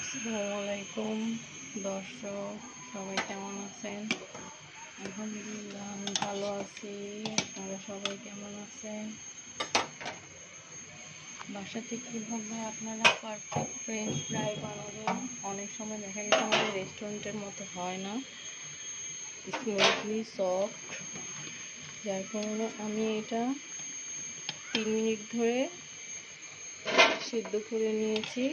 আসসালামু আলাইকুম দর্শক, সবাই কেমন আছেন? আলহামদুলিল্লাহ আমি ভালো আছি। আপনারা সবাই কেমন আছেন? বাসাতে কীভাবে আপনারা পারফেক্ট ফ্রেঞ্চ ফ্রাই বানাবেন? অনেক সময় দেখা গেছে আমাদের রেস্টুরেন্টের মতো হয় না, স্মুথলি সফট, যার কারণে আমি এটা 3 মিনিট ধরে সিদ্ধ করে নিয়েছি।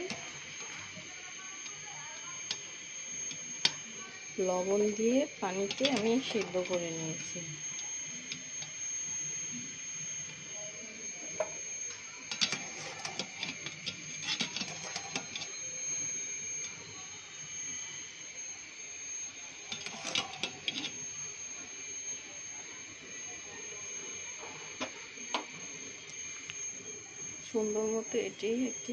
লবণ দিয়ে পানিতে আমি সিদ্ধ করে নিয়েছি। সুন্দর মতো এটি একটি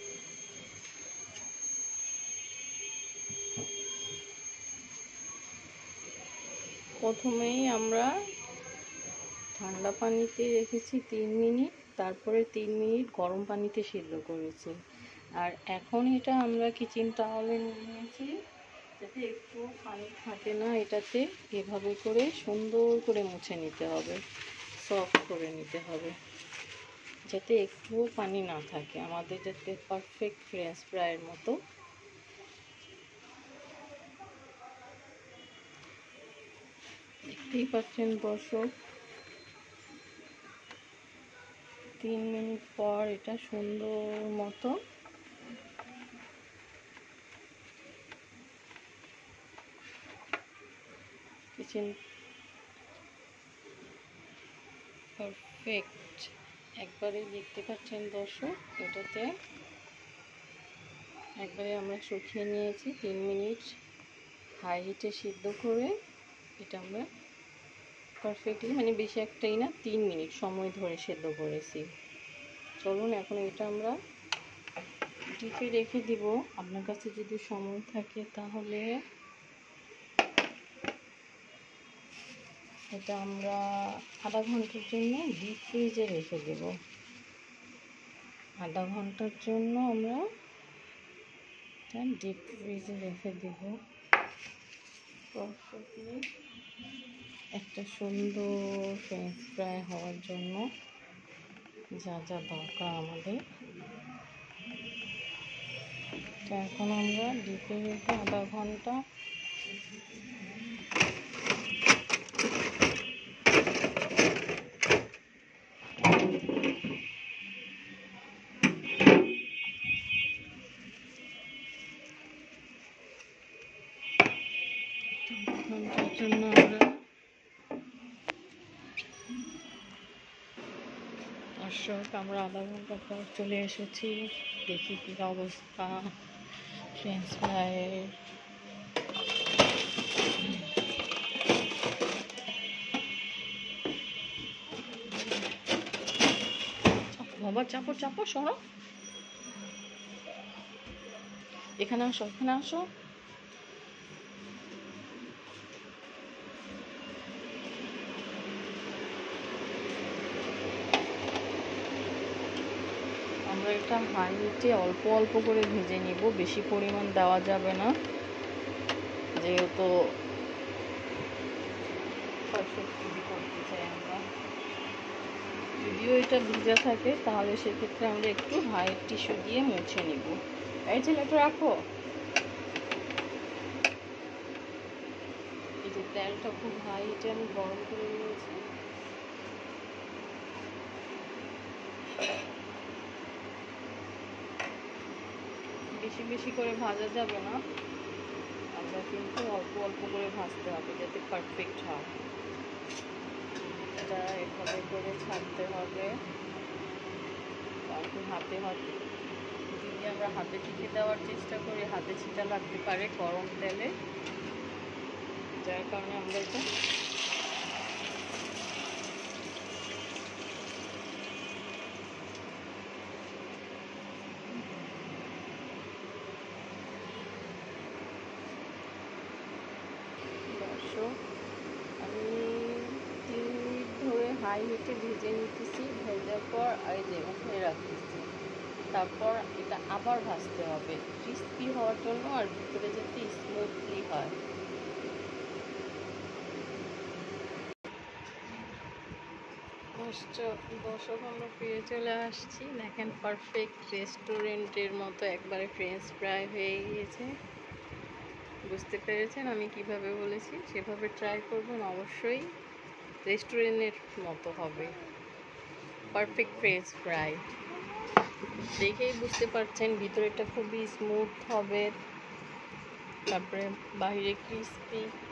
প্রথমেই আমরা ঠান্ডা পানিতে রেখেছি 3 মিনিট, তারপরে 3 মিনিট গরম পানিতে সিদ্ধ করেছি। আর এখন এটা আমরা কিচেন টাওয়ালে নিয়েছি যাতে একটু পানি থাকে না এটাতে। এভাবে করে সুন্দর করে মুছে নিতে হবে, সফট করে নিতে হবে যাতে একটুও পানি না থাকে, আমাদের যাতে পারফেক্ট ফ্রেঞ্চ ফ্রাইয়ের মতো। দেখতেই পাচ্ছেন দর্শক, 3 মিনিট পর এটা সুন্দর মতো কিচেন পারফেক্ট একবারে দেখতে পাচ্ছেন দর্শক। এটাতে একবারে আমরা শুকিয়ে নিয়েছি 3 মিনিট হাই হিটে সিদ্ধ করে। এটা আমরা পারফেক্টলি, মানে বেশি একটাই না, 3 মিনিট সময় ধরে সিদ্ধ করেছি। চলুন এখন এটা আমরা ডিপে রেখে দিব। আপনার কাছে যদি সময় থাকে তাহলে এটা আমরা আধা ঘন্টার জন্য ডিপ ফ্রিজে রেখে দেব। আধা ঘন্টার জন্য আমরা ডিপ ফ্রিজে রেখে দেব পারফেক্টলি একটা সুন্দর ফ্রেঞ্চ ফ্রাই হওয়ার জন্য যা যা দরকার আমাদের। এখন আমরা ডিপে রেখে আধা ঘন্টা জন্য আমরা আধা ঘন্টা পর চলে এসেছি। দেখি কি অবস্থা ফ্রেঞ্চ ফ্রাইয়ের। বাবা চাপো চাপো, সরো, এখানে আসো, এখানে আসো। আমরা এটা হাই হিটে অল্প অল্প করে ভেজে নিব, বেশি পরিমাণ দেওয়া যাবে না, যেহেতু পারফেক্টলি করতে চাই আমরা। যদিও এটা ভিজা থাকে তাহলে সেক্ষেত্রে আমরা একটু হাই টিস্যু দিয়ে মুছে নিব। এই ছেলেটা রাখো। এই যে তেলটা খুব হাই হিটে আমি গরম করে নিয়েছি। বেশি বেশি করে ভাজা যাবে না, আমরা কিন্তু অল্প অল্প করে ভাজতে হবে যাতে পারফেক্ট হয়। এটা এভাবে করে ছাড়তে হবে। তারপর হাতে হাতে যদি আমরা হাতে টিকে দেওয়ার চেষ্টা করি, হাতে ছিটা লাগতে পারে গরম তেলে, যার কারণে আমরা এটা আমি 3 মিনিট ধরে হাই হিটে ভেজে নিতেছি। ভেজার পর এই যে উঠে রাখতেছি। তারপর এটা আবার ভাজতে হবে ক্রিস্পি হওয়ার জন্য, আর ভিতরে যাতে স্মুথলি হয়। দর্শক, আমরা ফিরে চলে আসছি। দেখেন, পারফেক্ট রেস্টুরেন্টের মতো একবারে ফ্রেঞ্চ ফ্রাই হয়ে গিয়েছে। বুঝতে পেরেছেন আমি কিভাবে বলেছি, সেভাবে ট্রাই করবেন অবশ্যই, রেস্টুরেন্টের মতো হবে। পারফেক্ট ফ্রেঞ্চ ফ্রাই দেখেই বুঝতে পারছেন ভিতরেটা খুবই স্মুথ হবে, তারপরে বাইরে ক্রিস্পি।